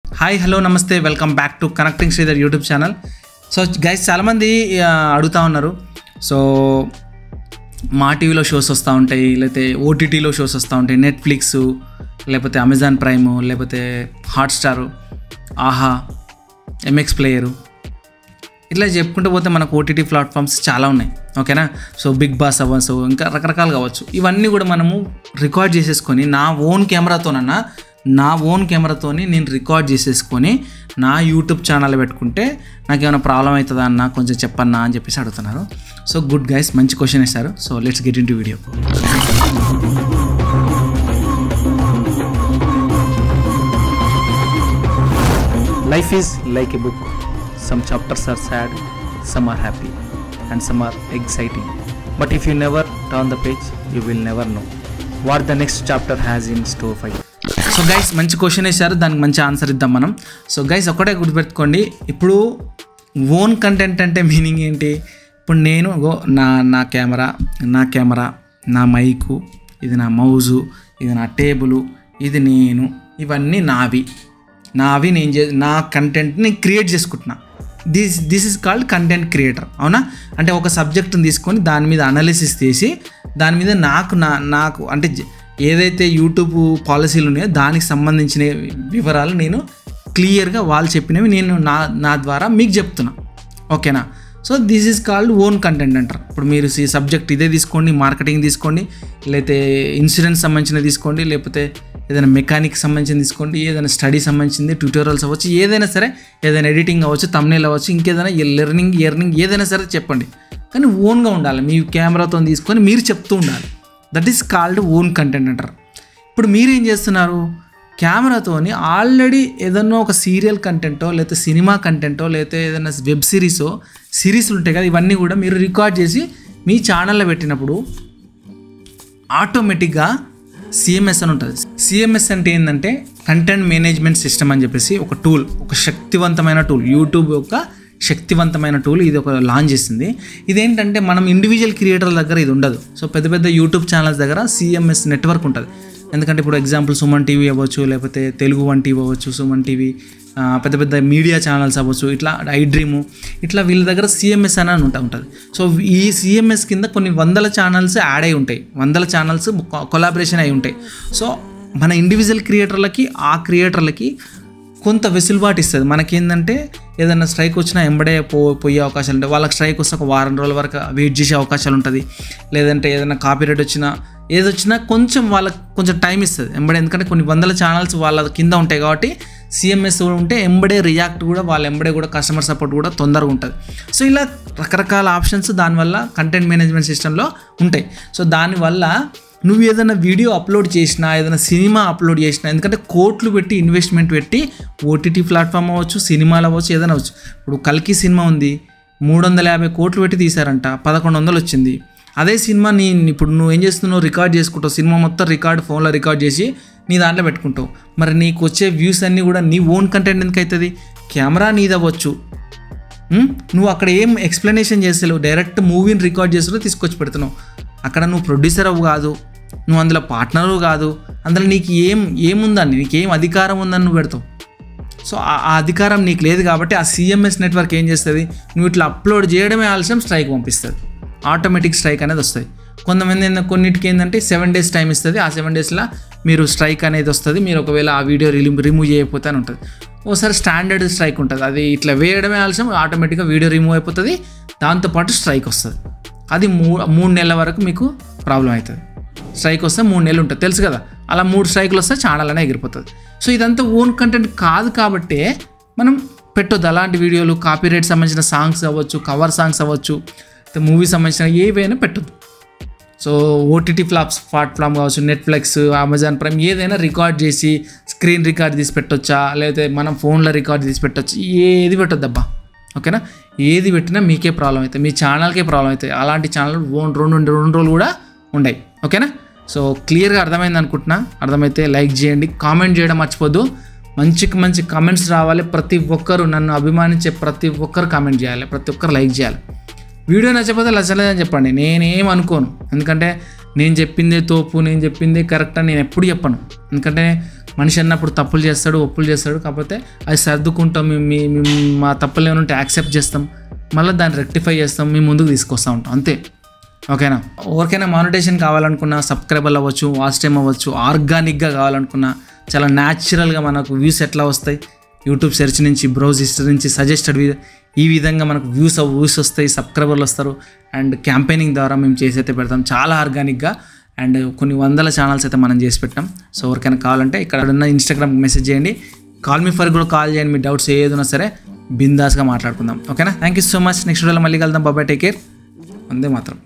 Hi hello namaste welcome back to connecting Sridhar YouTube channel. So guys చాలామంది అడుగుతూ ఉన్నారు. So మా టీవీలో షోస్ వస్తూ ఉంటాయి, లేకపోతే ఓటీటీలో షోస్ వస్తూ ఉంటాయి, నెట్ఫ్లిక్స్, లేకపోతే అమెజాన్ ప్రైమ్, లేకపోతే హాట్స్టారు, ఆహా, ఎంఎక్స్ ప్లేయరు, ఇట్లా చెప్పుకుంటూ పోతే మనకు ఓటీటీ ప్లాట్ఫామ్స్ చాలా ఉన్నాయి. ఓకేనా. సో బిగ్ బాస్ అవ్వచ్చు, ఇంకా రకరకాలు కావచ్చు. ఇవన్నీ కూడా మనము రికార్డ్ చేసేసుకొని నా ఓన్ కెమెరాతోని నేను రికార్డ్ చేసేసుకొని నా యూట్యూబ్ ఛానల్ పెట్టుకుంటే నాకు ఏమైనా ప్రాబ్లం అవుతుందా అన్న కొంచెం చెప్పన్నా అని చెప్పేసి అడుగుతున్నారు. సో గుడ్ గైస్, మంచి క్వశ్చన్ ఇస్తారు. So let's get into video. Life is like a book. Some chapters are sad, some are happy, and some are exciting. But if you never turn the page, you will never know what the next chapter has in store for you. So guys, మంచి question వేశారు, దానికి మంచి answer ఇద్దాం మనం. So guys, ఒకటే గుర్తుపెట్టుకోండి, ఇప్పుడు own content అంటే మీనింగ్ ఏంటి? ఇప్పుడు నేను నా కెమెరా, నా మైకు, ఇది నా మౌజు, ఇది నా టేబుల్, ఇది నేను, ఇవన్నీ నావి నేను నా కంటెంట్ని క్రియేట్ చేసుకుంటున్నా. This is called content creator. అవునా? అంటే ఒక సబ్జెక్ట్ని తీసుకొని దాని మీద అనాలిసిస్ చేసి దాని మీద నాకు అంటే ఏదైతే యూట్యూబ్ పాలసీలు ఉన్నాయో దానికి సంబంధించిన వివరాలు నేను క్లియర్గా వాళ్ళు చెప్పినవి నేను నా ద్వారా మీకు చెప్తున్నా. ఓకేనా. So this is called own content అంటారు. ఇప్పుడు మీరు ఈ సబ్జెక్ట్ ఇదే తీసుకోండి, మార్కెటింగ్ తీసుకోండి, లేకపోతే ఇన్సూరెన్స్ సంబంధించిన తీసుకోండి, లేకపోతే ఏదైనా మెకానిక్ సంబంధించిన తీసుకోండి, ఏదైనా స్టడీ సంబంధించింది, ట్యూటోరియల్స్ అవ్వచ్చు, ఏదైనా సరే, ఏదైనా ఎడిటింగ్ అవ్వచ్చు, థంబ్నెయిల్ అవ్వచ్చు, ఇంకేదైనా ఎర్నింగ్ ఏదైనా సరే చెప్పండి. కానీ ఓన్గా ఉండాలి, మీ కెమెరాతో తీసుకొని మీరు చెప్తూ ఉండాలి. That is called own content అంటారు. ఇప్పుడు మీరేం చేస్తున్నారు? కెమెరాతోని ఆల్రెడీ ఏదన్నా ఒక సీరియల్ కంటెంటో, లేకపోతే సినిమా కంటెంటో, లేకపోతే ఏదైనా వెబ్ సిరీస్లు ఉంటాయి కదా, ఇవన్నీ కూడా మీరు రికార్డ్ చేసి మీ ఛానల్లో పెట్టినప్పుడు ఆటోమేటిక్గా సిఎంఎస్ అని ఉంటుంది. సిఎంఎస్ అంటే ఏంటంటే కంటెంట్ మేనేజ్మెంట్ సిస్టమ్ అని చెప్పేసి ఒక టూల్, ఒక శక్తివంతమైన టూల్, యూట్యూబ్ యొక్క శక్తివంతమైన టూల్. ఇది ఒక లాంచ్ చేసింది. ఇదేంటంటే మనం ఇండివిజువల్ క్రియేటర్ల దగ్గర ఇది ఉండదు. సో పెద్ద యూట్యూబ్ ఛానల్స్ దగ్గర సిఎంఎస్ నెట్వర్క్ ఉంటుంది. ఎందుకంటే ఇప్పుడు ఎగ్జాంపుల్ సుమన్ టీవీ అవ్వచ్చు, లేకపోతే తెలుగు వన్ టీవీ అవ్వచ్చు, సుమన్ టీవీ, పెద్ద మీడియా ఛానల్స్ అవ్వచ్చు, ఇట్లా ఐడ్రీము, ఇట్లా వీళ్ళ దగ్గర సిఎంఎస్ అని ఉంటుంది. సో ఈ సిఎంఎస్ కింద కొన్ని వందల ఛానల్స్ యాడ్ అయి ఉంటాయి, వందల ఛానల్స్ కొలాబరేషన్ అయి ఉంటాయి. సో మన ఇండివిజువల్ క్రియేటర్లకి కొంత వెసులుబాటు ఇస్తుంది. మనకేంటంటే ఏదైనా స్ట్రైక్ వచ్చినా ఎంబడే పోయే అవకాశాలు ఉంటాయి. వాళ్ళకి స్ట్రైక్ వస్తే ఒక వారం రోజుల వరకు వెయిట్ చేసే అవకాశాలు ఉంటుంది. లేదంటే ఏదైనా కాపీరైట్ వచ్చినా ఏదొచ్చినా వాళ్ళకి కొంచెం టైం ఇస్తుంది ఎంబడే. ఎందుకంటే కొన్ని వందల ఛానల్స్ వాళ్ళ కింద ఉంటాయి కాబట్టి సిఎంఎస్ ఉంటే ఎంబడే రియాక్ట్ కూడా వాళ్ళ ఎంబడే కూడా కస్టమర్ సపోర్ట్ కూడా తొందరగా ఉంటుంది. సో ఇలా రకరకాల ఆప్షన్స్ దానివల్ల కంటెంట్ మేనేజ్మెంట్ సిస్టంలో ఉంటాయి. సో దానివల్ల నువ్వు ఏదైనా వీడియో అప్లోడ్ చేసినా, ఏదైనా సినిమా అప్లోడ్ చేసినా, ఎందుకంటే కోట్లు పెట్టి ఇన్వెస్ట్మెంట్ పెట్టి ఓటీటీ ప్లాట్ఫామ్ అవ్వచ్చు, సినిమాలు అవ్వచ్చు, ఏదైనా అవ్వచ్చు. ఇప్పుడు కల్కి సినిమా ఉంది, 350 కోట్లు పెట్టి తీశారంట, 1100 వచ్చింది. అదే సినిమా ఇప్పుడు నువ్వు ఏం చేస్తున్నావు? రికార్డ్ చేసుకుంటావు. సినిమా మొత్తం ఫోన్లో రికార్డ్ చేసి నీ దాంట్లో పెట్టుకుంటావు. మరి నీకు వచ్చే వ్యూస్ అన్నీ కూడా నీ ఓన్ కంటెంట్ ఎందుకు అవుతుంది? కెమెరా నీదవ్వచ్చు, నువ్వు అక్కడ ఏం ఎక్స్ప్లెనేషన్ చేస్తలేవు, డైరెక్ట్ మూవీని రికార్డ్ చేస్తూ తీసుకొచ్చి పెడుతున్నావు. అక్కడ నువ్వు ప్రొడ్యూసర్ అవ్వు కాదు, నువ్వు అందులో పార్ట్నరు కాదు, అందులో నీకు ఏముందని, నీకేం అధికారం ఉందని నువ్వు పెడతావు. సో ఆ అధికారం నీకు లేదు కాబట్టి ఆ సిఎంఎస్ నెట్వర్క్ ఏం చేస్తుంది? నువ్వు ఇట్లా అప్లోడ్ చేయడమే ఆలస్యం స్ట్రైక్ పంపిస్తుంది. ఆటోమేటిక్ స్ట్రైక్ అనేది వస్తుంది. కొన్నిటికి ఏంటంటే 7 days టైం ఇస్తుంది. ఆ 7 daysలో మీరు స్ట్రైక్ అనేది వస్తుంది. మీరు ఒకవేళ ఆ వీడియో రిమూవ్ చేయకపోతే అని ఉంటుంది. ఓసారి స్టాండర్డ్ స్ట్రైక్ ఉంటుంది, అది ఇట్లా వేయడమే ఆలస్యం ఆటోమేటిక్గా వీడియో రిమూవ్ అయిపోతుంది, దాంతోపాటు స్ట్రైక్ వస్తుంది. అది 3 నెలల వరకు మీకు ప్రాబ్లం అవుతుంది. స్ట్రైక్ వస్తే 3 నెలలు ఉంటుంది, తెలుసు కదా. అలా 3 స్ట్రైకులు వస్తే ఛానల్ అనే ఎగిరిపోతుంది. సో ఇదంతా ఓన్ కంటెంట్ కాదు కాబట్టే మనం పెట్టొద్దు అలాంటి వీడియోలు. కాపీరైట్ సంబంధించిన సాంగ్స్ అవ్వచ్చు, కవర్ సాంగ్స్ అవ్వచ్చు, మూవీ సంబంధించిన ఏవైనా పెట్టొద్దు. సో ఓటీటీ ప్లాట్ఫామ్ కావచ్చు, నెట్ఫ్లిక్స్, అమెజాన్ ప్రైమ్, ఏదైనా రికార్డ్ చేసి స్క్రీన్ రికార్డ్ తీసి పెట్టొచ్చా, లేకపోతే మనం ఫోన్లో రికార్డ్ తీసి పెట్టొచ్చు, ఏది పెట్టొద్దబ్బా. ఓకేనా. ఏది పెట్టినా మీకే ప్రాబ్లం అవుతాయి, మీ ఛానల్కే ప్రాబ్లం అవుతాయి. అలాంటి ఛానల్ రెండు రోజులు కూడా ఉండవు. ఓకేనా. సో క్లియర్గా అర్థమైంది అనుకుంటున్నా. అర్థమైతే లైక్ చేయండి, కామెంట్ చేయడం మర్చిపోద్దు. మంచి కామెంట్స్ రావాలి. ప్రతి ఒక్కరు, నన్ను అభిమానించే ప్రతి ఒక్కరు కామెంట్ చేయాలి, ప్రతి ఒక్కరు లైక్ చేయాలి. వీడియో నచ్చకపోతే నచ్చలేదని చెప్పండి, నేనేం అనుకోను. ఎందుకంటే నేను చెప్పిందే తోపు, నేను చెప్పిందే కరెక్ట్ అని నేను ఎప్పుడు చెప్పను. ఎందుకంటే మనిషి అన్నప్పుడు తప్పులు చేస్తాడు, ఒప్పులు చేస్తాడు. కాకపోతే అది సర్దుకుంటాం, మా తప్పులు ఏమైనా ఉంటే యాక్సెప్ట్ చేస్తాం, మళ్ళీ దాన్ని రెక్టిఫై చేస్తాం, మేము ముందుకు తీసుకొస్తూ ఉంటాం, అంతే. ఓకేనా? ఎవరికైనా మానిటైజేషన్ కావాలనుకున్నా, సబ్స్క్రైబర్లు అవ్వచ్చు, వాచ్ టైం అవ్వచ్చు, ఆర్గానిక్గా కావాలనుకున్నా, చాలా న్యాచురల్గా మనకు వ్యూస్ ఎట్లా వస్తాయి, యూట్యూబ్ సెర్చ్ నుంచి, బ్రౌజ్ హిస్టరీ నుంచి, సజెస్టెడ్ ఈ విధంగా మనకు వ్యూస్ వస్తాయి, సబ్స్క్రైబర్లు వస్తారు. అండ్ క్యాంపెయినింగ్ ద్వారా మేము చేసైతే పెడతాం చాలా ఆర్గానిక్గా. అండ్ కొన్ని వందల ఛానల్స్ అయితే మనం చేసి పెట్టాం. సో ఎవరికైనా కావాలంటే ఇక్కడ ఉన్న ఇన్స్టాగ్రామ్కి మెసేజ్ చేయండి, కాల్ మీ ఫర్ కూడా కాల్ చేయండి. మీ డౌట్స్ ఏదైనా సరే బిందాస్గా మాట్లాడుకుందాం. ఓకేనా? Thank you so much. Next వీడియోలో మళ్ళీ కలుద్దాం. బాబాయ్, టేక్ కేర్. వందే మాత్రం.